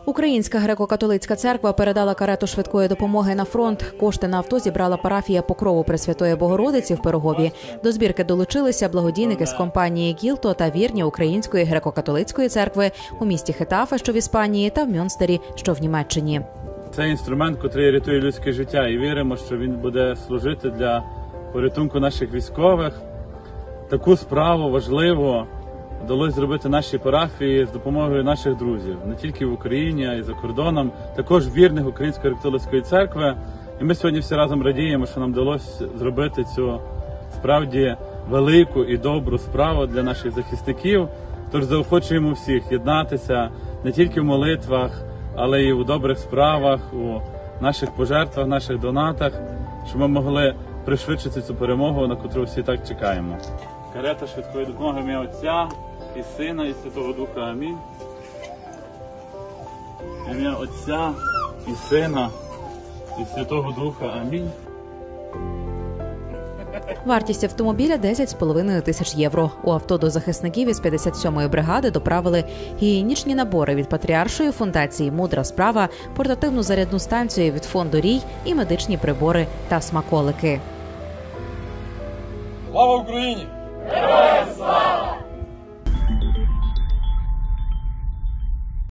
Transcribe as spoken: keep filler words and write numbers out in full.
Українська греко-католицька церква передала карету швидкої допомоги на фронт. Кошти на авто зібрала парафія Покрову Пресвятої Богородиці в Пирогові. До збірки долучилися благодійники з компанії «Гілто» та вірні Української греко-католицької церкви у місті Хетафе, що в Іспанії, та в Мюнстері, що в Німеччині. Це інструмент, який рятує людське життя, і віримо, що він буде служити для порятунку наших військових. Таку справу важливу вдалося зробити нашій парафії з допомогою наших друзів. Не тільки в Україні, а й за кордоном. Також вірних Української греко-католицької церкви. І ми сьогодні всі разом радіємо, що нам вдалося зробити цю справді велику і добру справу для наших захисників. Тож заохочуємо всіх єднатися не тільки в молитвах, але й у добрих справах, у наших пожертвах, наших донатах, щоб ми могли пришвидшити цю перемогу, на котру всі так чекаємо. Карета швидкої допомоги в ім'я Отця і Сина, і Святого Духа. Амінь. В ім'я Отця і Сина, і Святого Духа. Амінь. Вартість автомобіля – десять з половиною тисяч євро. У авто до захисників із п'ятдесят сьомої бригади доправили гігієнічні набори від Патріаршої фундації «Мудра справа», портативну зарядну станцію від фонду «Рій» і медичні прибори та смаколики. Слава Україні! Героям слава!